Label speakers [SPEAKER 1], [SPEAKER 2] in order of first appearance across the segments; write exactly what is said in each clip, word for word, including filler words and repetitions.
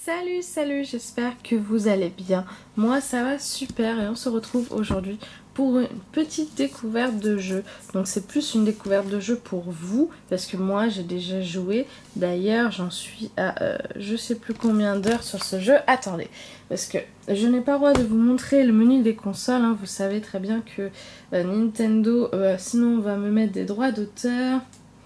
[SPEAKER 1] Salut, salut, j'espère que vous allez bien. Moi ça va super et on se retrouve aujourd'hui pour une petite découverte de jeu. Donc c'est plus une découverte de jeu pour vous parce que moi j'ai déjà joué. D'ailleurs j'en suis à euh, je sais plus combien d'heures sur ce jeu. Attendez, parce que je n'ai pas le droit de vous montrer le menu des consoles. Hein. Vous savez très bien que euh, Nintendo, euh, sinon on va me mettre des droits d'auteur.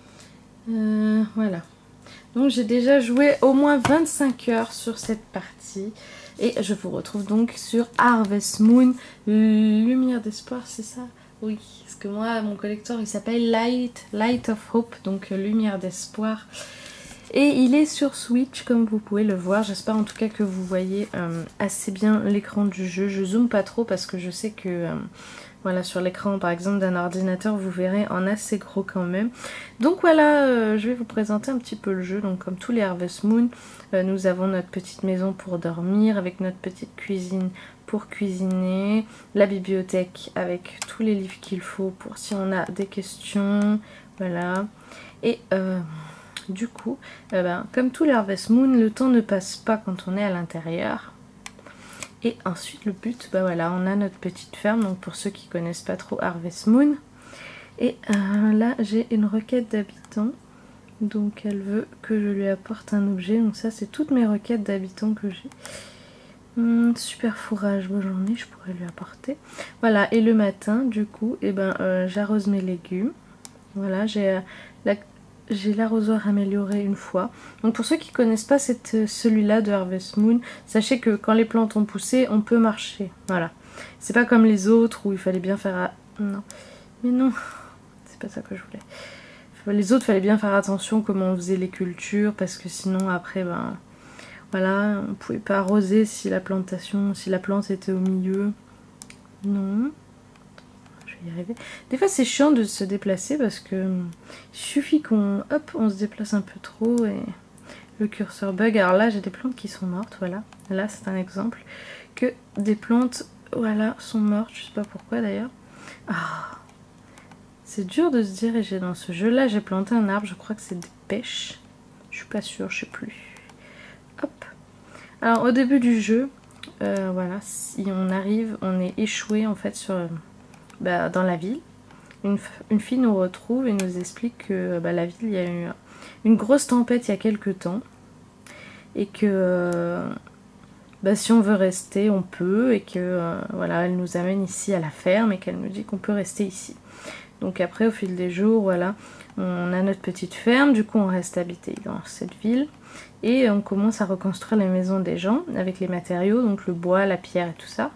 [SPEAKER 1] Euh, voilà. Donc j'ai déjà joué au moins vingt-cinq heures sur cette partie. Et je vous retrouve donc sur Harvest Moon, Lumière d'espoir, c'est ça? Oui, parce que moi, mon collector, il s'appelle Light, Light of Hope, donc Lumière d'espoir. Et il est sur Switch, comme vous pouvez le voir. J'espère en tout cas que vous voyez euh, assez bien l'écran du jeu. Je zoome pas trop parce que je sais que... Euh, Voilà, sur l'écran par exemple d'un ordinateur, vous verrez en assez gros quand même. Donc voilà, euh, je vais vous présenter un petit peu le jeu. Donc comme tous les Harvest Moon, euh, nous avons notre petite maison pour dormir, avec notre petite cuisine pour cuisiner, la bibliothèque avec tous les livres qu'il faut pour si on a des questions, voilà. Et euh, du coup, euh, ben, comme tous les Harvest Moon, le temps ne passe pas quand on est à l'intérieur. Et ensuite le but, bah voilà, on a notre petite ferme, donc pour ceux qui connaissent pas trop Harvest Moon. Et euh, là j'ai une requête d'habitants, donc elle veut que je lui apporte un objet, donc ça c'est toutes mes requêtes d'habitants que j'ai. Hum, super fourrage, bon j'en ai, je pourrais lui apporter. Voilà, et le matin du coup, et ben euh, j'arrose mes légumes. Voilà, j'ai euh, la... J'ai l'arrosoir amélioré une fois. Donc pour ceux qui ne connaissent pas celui-là de Harvest Moon, sachez que quand les plantes ont poussé, on peut marcher. Voilà. C'est pas comme les autres où il fallait bien faire... À... Non. Mais non. C'est pas ça que je voulais. Les autres, il fallait bien faire attention comment on faisait les cultures. Parce que sinon, après, ben... Voilà, on pouvait pas arroser si la plantation... Si la plante était au milieu. Non. Y arriver. Des fois c'est chiant de se déplacer parce que il suffit qu'on hop on se déplace un peu trop et le curseur bug. Alors là j'ai des plantes qui sont mortes, voilà. Là c'est un exemple que des plantes voilà sont mortes, je sais pas pourquoi d'ailleurs. Ah, c'est dur de se diriger dans ce jeu. Là j'ai planté un arbre, je crois que c'est des pêches. Je suis pas sûre, je sais plus. Hop. Alors au début du jeu, euh, voilà, si on arrive, on est échoué en fait sur Bah, dans la ville. Une, une fille nous retrouve et nous explique que bah, la ville, il y a eu une grosse tempête il y a quelques temps et que euh, bah, si on veut rester, on peut, et que euh, voilà, elle nous amène ici à la ferme et qu'elle nous dit qu'on peut rester ici. Donc après, au fil des jours, voilà, on a notre petite ferme, du coup on reste habité dans cette ville et on commence à reconstruire les maisons des gens avec les matériaux, donc le bois, la pierre et tout ça.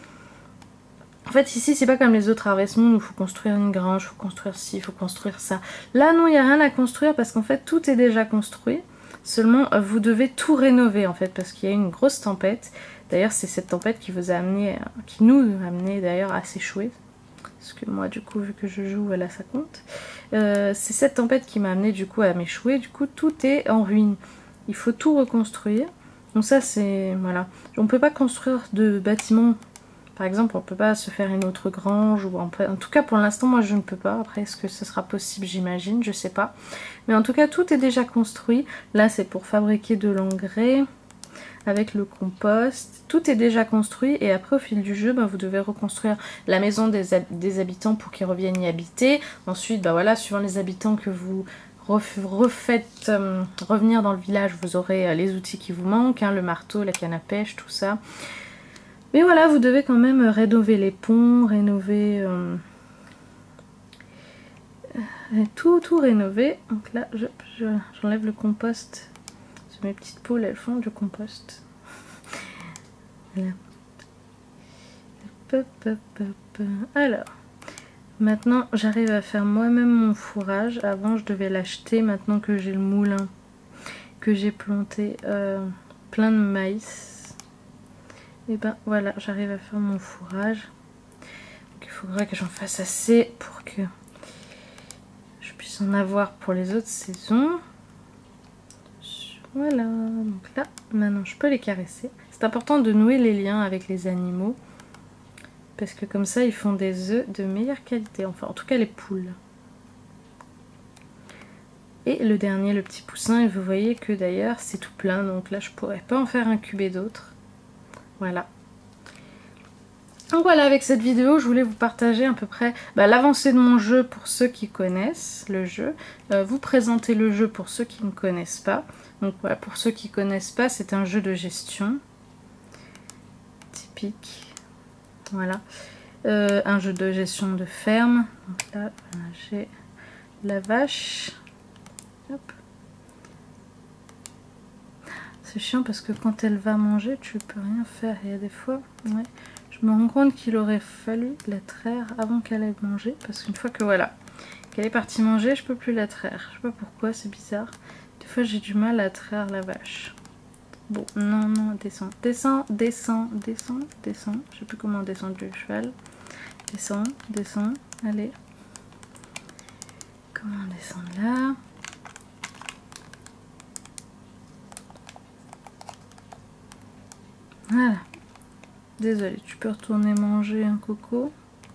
[SPEAKER 1] En fait ici c'est pas comme les autres Harvest Moon où il faut construire une grange, il faut construire ci, il faut construire ça. Là non, il n'y a rien à construire parce qu'en fait tout est déjà construit. Seulement vous devez tout rénover en fait parce qu'il y a une grosse tempête. D'ailleurs c'est cette tempête qui vous a amené, qui nous a amené d'ailleurs à s'échouer. Parce que moi du coup vu que je joue, voilà ça compte. Euh, c'est cette tempête qui m'a amené du coup à m'échouer. Du coup tout est en ruine. Il faut tout reconstruire. Donc ça c'est, voilà. On peut pas construire de bâtiments. Par exemple, on ne peut pas se faire une autre grange, ou en, en tout cas pour l'instant moi je ne peux pas. Après est-ce que ce sera possible, j'imagine, je sais pas. Mais en tout cas tout est déjà construit. Là c'est pour fabriquer de l'engrais avec le compost. Tout est déjà construit et après au fil du jeu, bah, vous devez reconstruire la maison des, hab des habitants pour qu'ils reviennent y habiter. Ensuite, bah voilà, suivant les habitants que vous refaites euh, revenir dans le village, vous aurez euh, les outils qui vous manquent, hein, le marteau, la canne à pêche, tout ça. Mais voilà, vous devez quand même rénover les ponts, rénover... Euh, euh, tout, tout rénover. Donc là, j'enlève je, le compost. Parce que mes petites poules, elles font du compost. Voilà. Hop, hop, hop. Alors, maintenant, j'arrive à faire moi-même mon fourrage. Avant, je devais l'acheter. Maintenant que j'ai le moulin, que j'ai planté euh, plein de maïs. Et ben voilà, j'arrive à faire mon fourrage. Donc, il faudra que j'en fasse assez pour que je puisse en avoir pour les autres saisons. Voilà, donc là, maintenant je peux les caresser. C'est important de nouer les liens avec les animaux. Parce que comme ça, ils font des œufs de meilleure qualité. Enfin, en tout cas les poules. Et le dernier, le petit poussin, et vous voyez que d'ailleurs c'est tout plein, donc là je pourrais pas en faire incuber d'autres. Voilà. Donc voilà, avec cette vidéo, je voulais vous partager à peu près bah, l'avancée de mon jeu pour ceux qui connaissent le jeu, euh, vous présenter le jeu pour ceux qui ne connaissent pas. Donc voilà, pour ceux qui ne connaissent pas, c'est un jeu de gestion typique. Voilà, euh, un jeu de gestion de ferme. Donc là, voilà, j'ai la vache. Hop. C'est chiant parce que quand elle va manger, tu peux rien faire. Il y a des fois, ouais. Je me rends compte qu'il aurait fallu la traire avant qu'elle aille manger. Parce qu'une fois que voilà, qu'elle est partie manger, je peux plus la traire. Je sais pas pourquoi, c'est bizarre. Des fois j'ai du mal à traire la vache. Bon, non, non, descends. Descends, descends, descends, descends. Je sais plus comment descendre le cheval. Descends, descends, allez. Comment descendre là? Voilà. Désolée, tu peux retourner manger un coco.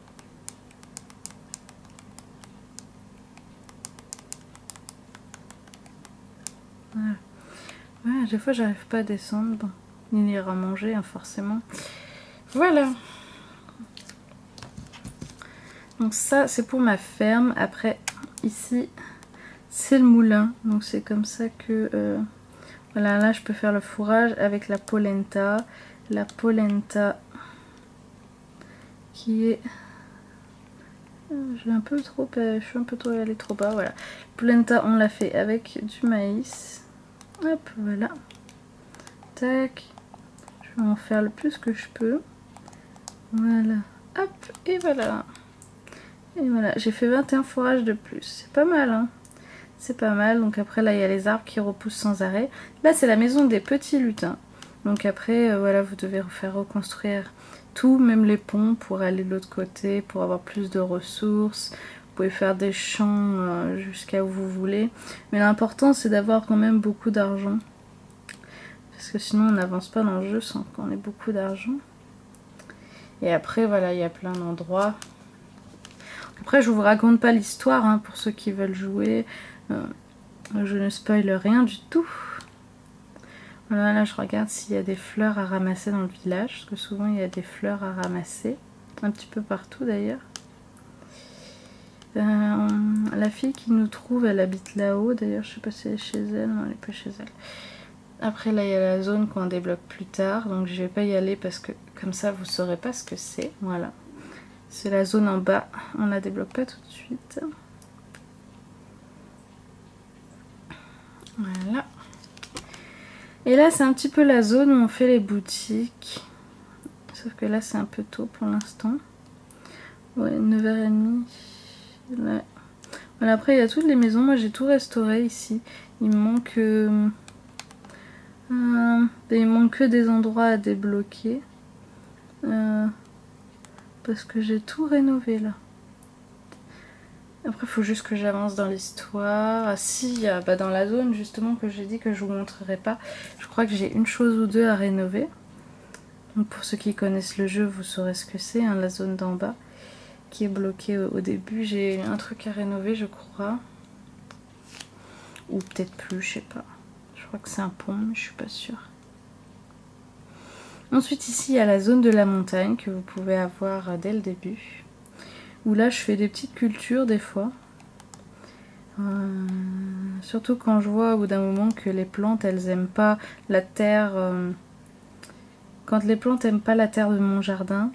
[SPEAKER 1] Voilà. Ouais, des fois j'arrive pas à descendre. Bon, il ira manger, hein, forcément. Voilà. Donc ça, c'est pour ma ferme. Après, ici, c'est le moulin. Donc c'est comme ça que... Euh, voilà, là je peux faire le fourrage avec la polenta. La polenta qui est... J'ai un peu trop... Je suis un peu trop allée trop bas, voilà. Polenta, on l'a fait avec du maïs. Hop, voilà. Tac. Je vais en faire le plus que je peux. Voilà. Hop, et voilà. Et voilà, j'ai fait vingt et un fourrages de plus. C'est pas mal, hein. C'est pas mal. Donc après, là, il y a les arbres qui repoussent sans arrêt. Là, c'est la maison des petits lutins. Donc après, euh, voilà, vous devez faire reconstruire tout, même les ponts, pour aller de l'autre côté, pour avoir plus de ressources. Vous pouvez faire des champs euh, jusqu'à où vous voulez. Mais l'important, c'est d'avoir quand même beaucoup d'argent. Parce que sinon, on n'avance pas dans le jeu sans qu'on ait beaucoup d'argent. Et après, voilà, il y a plein d'endroits. Après, je vous raconte pas l'histoire, hein, pour ceux qui veulent jouer. Euh, je ne spoil rien du tout. Voilà, là je regarde s'il y a des fleurs à ramasser dans le village, parce que souvent il y a des fleurs à ramasser, un petit peu partout d'ailleurs. Euh, la fille qui nous trouve, elle habite là-haut, d'ailleurs je sais pas si elle est chez elle, non elle est pas chez elle. Après là il y a la zone qu'on débloque plus tard, donc je vais pas y aller parce que comme ça vous saurez pas ce que c'est, voilà. C'est la zone en bas, on la débloque pas tout de suite. Voilà. Et là c'est un petit peu la zone où on fait les boutiques. Sauf que là c'est un peu tôt pour l'instant. Ouais, neuf heures trente. Là. Voilà, après il y a toutes les maisons. Moi j'ai tout restauré ici. Il me manque... Euh, euh, il me manque que des endroits à débloquer. Euh, parce que j'ai tout rénové là. Après il faut juste que j'avance dans l'histoire. Ah si, bah, dans la zone justement que j'ai dit que je vous montrerai pas. Je crois que j'ai une chose ou deux à rénover. Donc pour ceux qui connaissent le jeu, vous saurez ce que c'est, hein, la zone d'en bas qui est bloquée au, au début. J'ai un truc à rénover je crois. Ou peut-être plus, je sais pas. Je crois que c'est un pont, mais je suis pas sûre. Ensuite ici il y a la zone de la montagne que vous pouvez avoir dès le début. Où là je fais des petites cultures des fois. Euh, surtout quand je vois au bout d'un moment que les plantes elles aiment pas la terre. Euh, quand les plantes aiment pas la terre de mon jardin.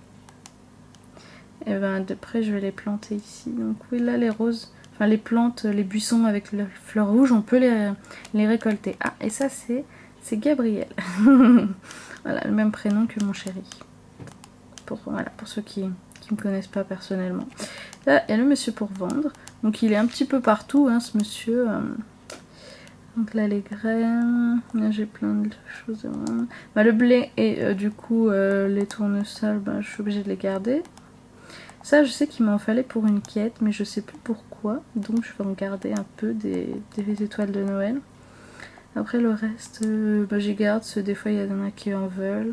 [SPEAKER 1] Et ben de près je vais les planter ici. Donc oui là les roses, enfin les plantes, les buissons avec les fleurs rouges, on peut les, les récolter. Ah et ça c'est c'est Gabriel. Voilà le même prénom que mon chéri. Pour, voilà, pour ceux qui ne me connaissent pas personnellement. Là il y a le monsieur pour vendre. Donc il est un petit peu partout hein, ce monsieur. Donc là les graines, là j'ai plein de choses. Bah, le blé et euh, du coup euh, les tournesols, bah, je suis obligée de les garder. Ça je sais qu'il m'en fallait pour une quête mais je sais plus pourquoi. Donc je vais en garder un peu des, des étoiles de Noël. Après le reste, euh, bah, j'y garde, parce que des fois il y en a qui en veulent.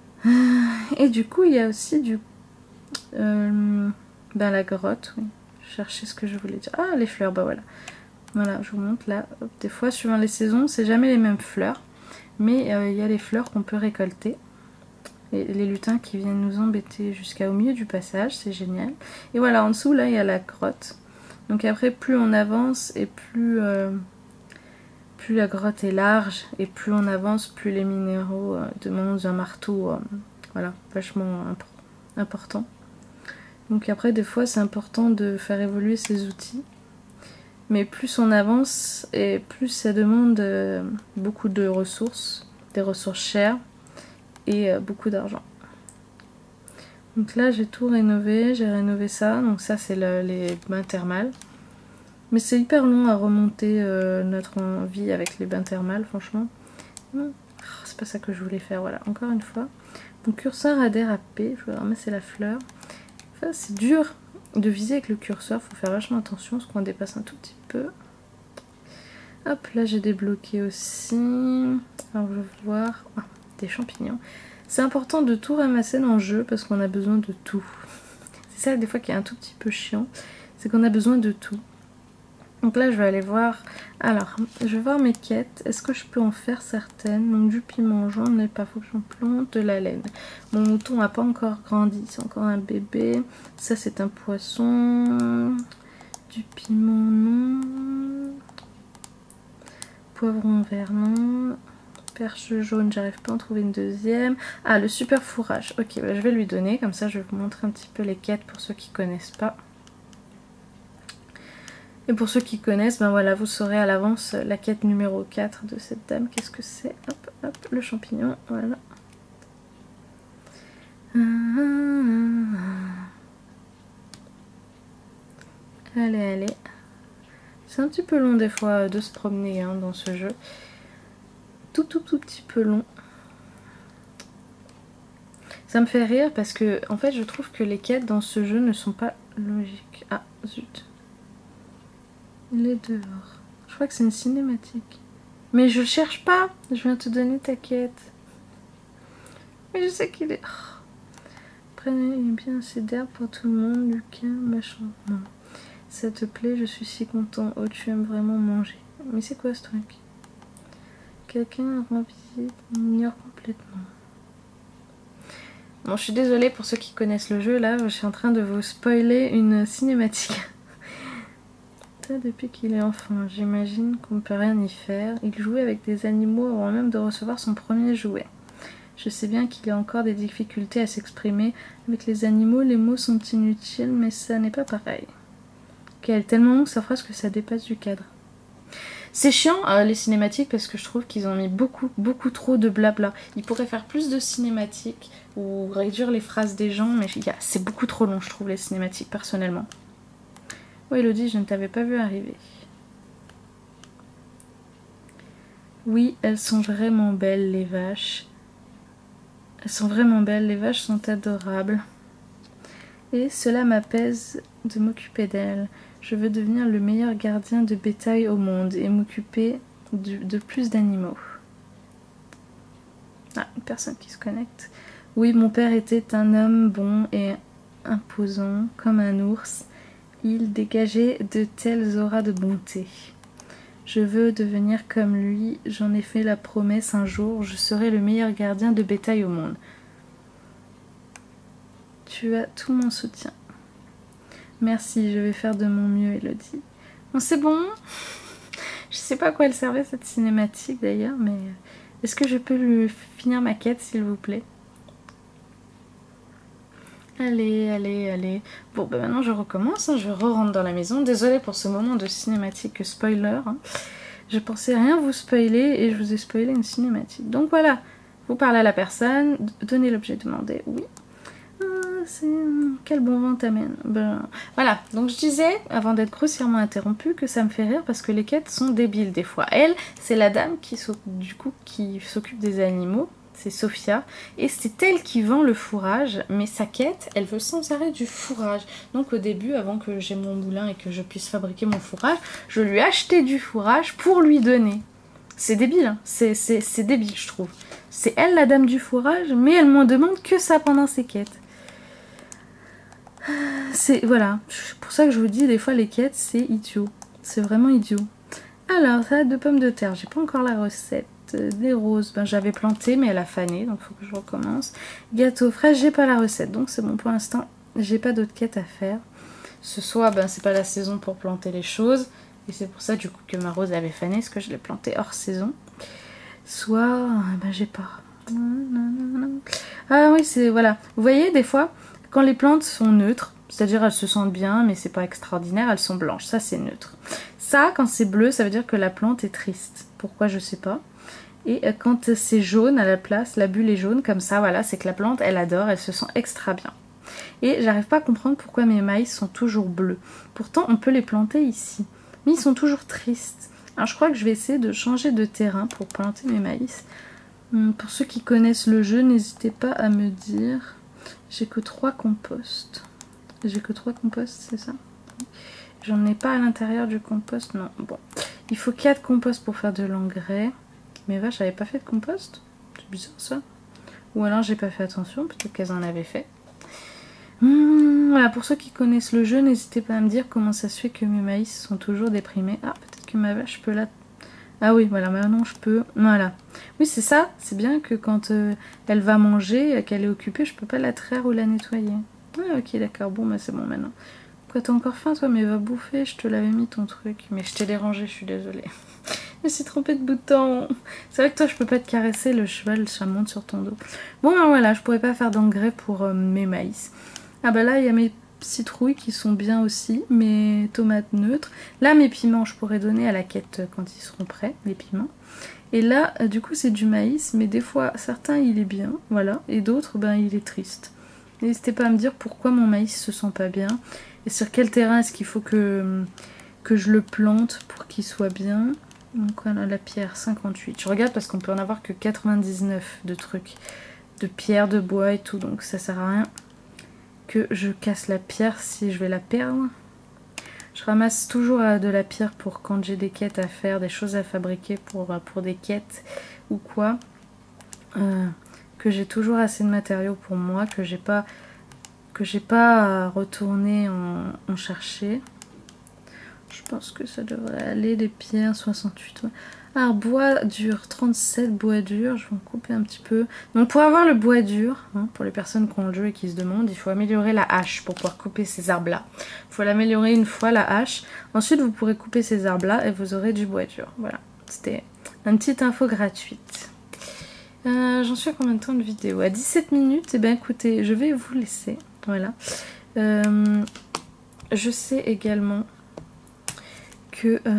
[SPEAKER 1] Et du coup il y a aussi du... Euh, ben la grotte, oui. chercher ce que je voulais dire. Ah, les fleurs, bah voilà. Voilà, je vous montre là. Hop, des fois, suivant les saisons, c'est jamais les mêmes fleurs. Mais il euh, y a les fleurs qu'on peut récolter. Et les lutins qui viennent nous embêter jusqu'au milieu du passage, c'est génial. Et voilà, en dessous, là, il y a la grotte. Donc après, plus on avance et plus, euh, plus la grotte est large, et plus on avance, plus les minéraux euh, demandent un marteau, euh, voilà, vachement imp important. Donc après, des fois, c'est important de faire évoluer ces outils. Mais plus on avance, et plus ça demande euh, beaucoup de ressources, des ressources chères, et euh, beaucoup d'argent. Donc là j'ai tout rénové, j'ai rénové ça, donc ça c'est le, les bains thermales. Mais c'est hyper long à remonter euh, notre vie avec les bains thermales, franchement. Oh, c'est pas ça que je voulais faire, voilà, encore une fois. Mon curseur a dérapé, je vais ramasser la fleur. Enfin, c'est dur de viser avec le curseur, faut faire vachement attention parce qu'on dépasse un tout petit peu. Hop, là j'ai débloqué aussi. Alors je vais voir... Ah, des champignons. C'est important de tout ramasser dans le jeu parce qu'on a besoin de tout. C'est ça des fois qui est un tout petit peu chiant, c'est qu'on a besoin de tout. Donc là je vais aller voir, alors je vais voir mes quêtes, est-ce que je peux en faire certaines? Donc du piment, j'en ai pas, faut que j'en plante, de la laine. Mon mouton n'a pas encore grandi, c'est encore un bébé. Ça c'est un poisson. Du piment non. Poivron vert non. Perche jaune, j'arrive pas à en trouver une deuxième. Ah, le super fourrage. Ok, bah, je vais lui donner, comme ça je vais vous montrer un petit peu les quêtes pour ceux qui connaissent pas. Et pour ceux qui connaissent, ben voilà, vous saurez à l'avance la quête numéro quatre de cette dame. Qu'est-ce que c'est? Hop, hop, le champignon, voilà. Allez, allez. C'est un petit peu long des fois de se promener hein, dans ce jeu. Tout tout tout petit peu long. Ça me fait rire parce que en fait je trouve que les quêtes dans ce jeu ne sont pas logiques. Ah zut. Il est dehors. Je crois que c'est une cinématique. Mais je le cherche pas. Je viens te donner ta quête. Mais je sais qu'il est... Oh. Prenez bien assez d'herbe pour tout le monde, Lucas, machin. Non. Ça te plaît, je suis si content. Oh, tu aimes vraiment manger. Mais c'est quoi ce truc? Quelqu'un rend visite, ignore complètement. Bon, je suis désolée pour ceux qui connaissent le jeu, là, je suis en train de vous spoiler une cinématique. Depuis qu'il est enfant, j'imagine qu'on ne peut rien y faire. Il jouait avec des animaux avant même de recevoir son premier jouet. Je sais bien qu'il a encore des difficultés à s'exprimer. Avec les animaux, les mots sont inutiles, mais ça n'est pas pareil. Ok, elle est tellement longue sa phrase que ça dépasse du cadre. C'est chiant euh, les cinématiques parce que je trouve qu'ils ont mis beaucoup beaucoup trop de blabla. Ils pourraient faire plus de cinématiques ou réduire les phrases des gens, mais c'est beaucoup trop long je trouve les cinématiques personnellement. Oui Elodie, je ne t'avais pas vu arriver. Oui, elles sont vraiment belles les vaches. Elles sont vraiment belles, les vaches sont adorables. Et cela m'apaise de m'occuper d'elles. Je veux devenir le meilleur gardien de bétail au monde et m'occuper de, de plus d'animaux. Ah, une personne qui se connecte. Oui, mon père était un homme bon et imposant, comme un ours. Il dégageait de telles auras de bonté. Je veux devenir comme lui. J'en ai fait la promesse un jour. Je serai le meilleur gardien de bétail au monde. Tu as tout mon soutien. Merci, je vais faire de mon mieux, Elodie. Bon, c'est bon. Je sais pas à quoi elle servait cette cinématique d'ailleurs, mais est-ce que je peux lui finir ma quête, s'il vous plaît? Allez, allez, allez. Bon, bah maintenant je recommence, hein. Je re-rentre dans la maison. Désolée pour ce moment de cinématique spoiler. Hein. Je pensais rien vous spoiler et je vous ai spoilé une cinématique. Donc voilà, vous parlez à la personne, donnez l'objet demandé, oui. C'est... Quel bon vent t'amène. Ben, voilà, donc je disais, avant d'être grossièrement interrompue, que ça me fait rire parce que les quêtes sont débiles des fois. Elle, c'est la dame qui du coup qui s'occupe des animaux, c'est Sophia, et c'est elle qui vend le fourrage, mais sa quête, elle veut sans arrêt du fourrage. Donc au début, avant que j'ai mon moulin et que je puisse fabriquer mon fourrage, je lui achetais du fourrage pour lui donner. C'est débile, hein. C'est débile je trouve. C'est elle la dame du fourrage, mais elle m'en demande que ça pendant ses quêtes. c'est, voilà, pour ça que je vous dis, des fois les quêtes, c'est idiot. C'est vraiment idiot. Alors, salade de pommes de terre, j'ai pas encore la recette. Des roses, ben j'avais planté, mais elle a fané, donc faut que je recommence. Gâteau fraîche, j'ai pas la recette, donc c'est bon pour l'instant. J'ai pas d'autres quêtes à faire. Ce soir, ben c'est pas la saison pour planter les choses. Et c'est pour ça, du coup, que ma rose avait fané, parce que je l'ai plantée hors saison. Soit, ben j'ai pas. Ah oui, c'est, voilà. Vous voyez, des fois, quand les plantes sont neutres, c'est-à-dire elles se sentent bien, mais c'est pas extraordinaire, elles sont blanches. Ça, c'est neutre. Ça, quand c'est bleu, ça veut dire que la plante est triste. Pourquoi, je sais pas. Et quand c'est jaune à la place, la bulle est jaune, comme ça, voilà, c'est que la plante, elle adore, elle se sent extra bien. Et j'arrive pas à comprendre pourquoi mes maïs sont toujours bleus. Pourtant, on peut les planter ici. Mais ils sont toujours tristes. Alors, je crois que je vais essayer de changer de terrain pour planter mes maïs. Pour ceux qui connaissent le jeu, n'hésitez pas à me dire. J'ai que trois composts. J'ai que trois composts, c'est ça? J'en ai pas à l'intérieur du compost, non. Bon, il faut quatre composts pour faire de l'engrais. Mais vache, j'avais pas fait de compost? C'est bizarre ça. Ou alors j'ai pas fait attention, peut-être qu'elles en avaient fait. Mmh, voilà, pour ceux qui connaissent le jeu, n'hésitez pas à me dire comment ça se fait que mes maïs sont toujours déprimés. Ah, peut-être que ma vache peut la... Ah oui, voilà, maintenant je peux... Voilà. Oui, c'est ça, c'est bien que quand euh, elle va manger, qu'elle est occupée, je peux pas la traire ou la nettoyer. Ah ok, d'accord, bon, bah c'est bon maintenant. Quoi, t'as encore faim toi? Mais va bouffer, je te l'avais mis ton truc. Mais je t'ai dérangé, je suis désolée. Je me suis trompée de bouton. C'est vrai que toi je peux pas te caresser, le cheval ça monte sur ton dos. Bon ben voilà, je pourrais pas faire d'engrais pour euh, mes maïs. Ah bah là il y a mes citrouilles qui sont bien aussi, mes tomates neutres. Là mes piments je pourrais donner à la quête quand ils seront prêts, les piments. Et là euh, du coup c'est du maïs, mais des fois certains il est bien, voilà, et d'autres ben il est triste. N'hésitez pas à me dire pourquoi mon maïs se sent pas bien et sur quel terrain est-ce qu'il faut que, que je le plante pour qu'il soit bien. Donc voilà, la pierre cinquante-huit. Je regarde parce qu'on peut en avoir que quatre-vingt-dix-neuf de trucs. De pierre, de bois et tout. Donc ça sert à rien que je casse la pierre si je vais la perdre. Je ramasse toujours de la pierre pour quand j'ai des quêtes à faire, des choses à fabriquer pour, pour des quêtes ou quoi. Euh, que j'ai toujours assez de matériaux pour moi, que j'ai pas, que j'ai pas à retourner en, en chercher. Je pense que ça devrait aller, des pierres, soixante-huit. Alors, bois dur, trente-sept bois dur, je vais en couper un petit peu. Donc pour avoir le bois dur, hein, pour les personnes qui ont le jeu et qui se demandent, il faut améliorer la hache pour pouvoir couper ces arbres-là. Il faut l'améliorer une fois, la hache. Ensuite, vous pourrez couper ces arbres-là et vous aurez du bois dur. Voilà, c'était une petite info gratuite. Euh, J'en suis à combien de temps de vidéo? À dix-sept minutes. Eh bien écoutez, je vais vous laisser. Voilà. Euh, je sais également que... Euh,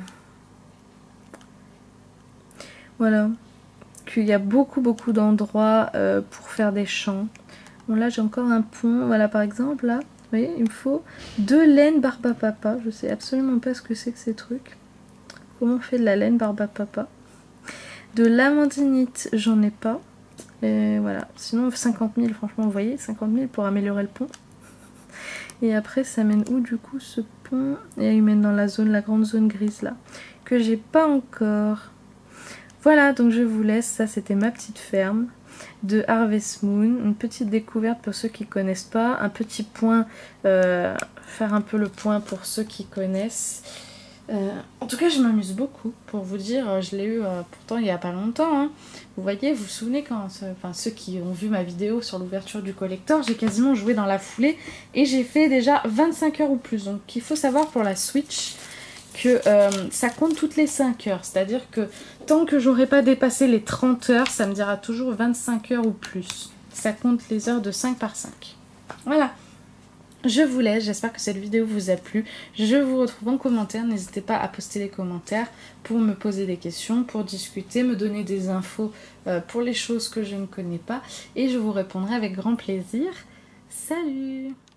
[SPEAKER 1] voilà. Qu'il y a beaucoup beaucoup d'endroits euh, pour faire des champs. Bon là j'ai encore un pont. Voilà par exemple là. Vous voyez, il me faut deux laines Barbapapa. Je sais absolument pas ce que c'est que ces trucs. Comment on fait de la laine Barbapapa? De l'amandinite, j'en ai pas. Et voilà. Sinon, cinquante mille, franchement, vous voyez, cinquante mille pour améliorer le pont. Et après, ça mène où du coup ce pont? Et il mène dans la zone, la grande zone grise là, que j'ai pas encore. Voilà, donc je vous laisse. Ça, c'était ma petite ferme de Harvest Moon. Une petite découverte pour ceux qui connaissent pas. Un petit point, euh, faire un peu le point pour ceux qui connaissent. Euh, en tout cas je m'amuse beaucoup pour vous dire, je l'ai eu euh, pourtant il n'y a pas longtemps hein. Vous voyez, vous vous souvenez quand, enfin ceux qui ont vu ma vidéo sur l'ouverture du collector, j'ai quasiment joué dans la foulée et j'ai fait déjà vingt-cinq heures ou plus. Donc il faut savoir pour la Switch que euh, ça compte toutes les cinq heures, c'est à dire que tant que j'aurai pas dépassé les trente heures, ça me dira toujours vingt-cinq heures ou plus. Ça compte les heures de cinq par cinq. Voilà. Je vous laisse, j'espère que cette vidéo vous a plu. Je vous retrouve en commentaire, n'hésitez pas à poster des commentaires pour me poser des questions, pour discuter, me donner des infos euh, pour les choses que je ne connais pas. Et je vous répondrai avec grand plaisir. Salut!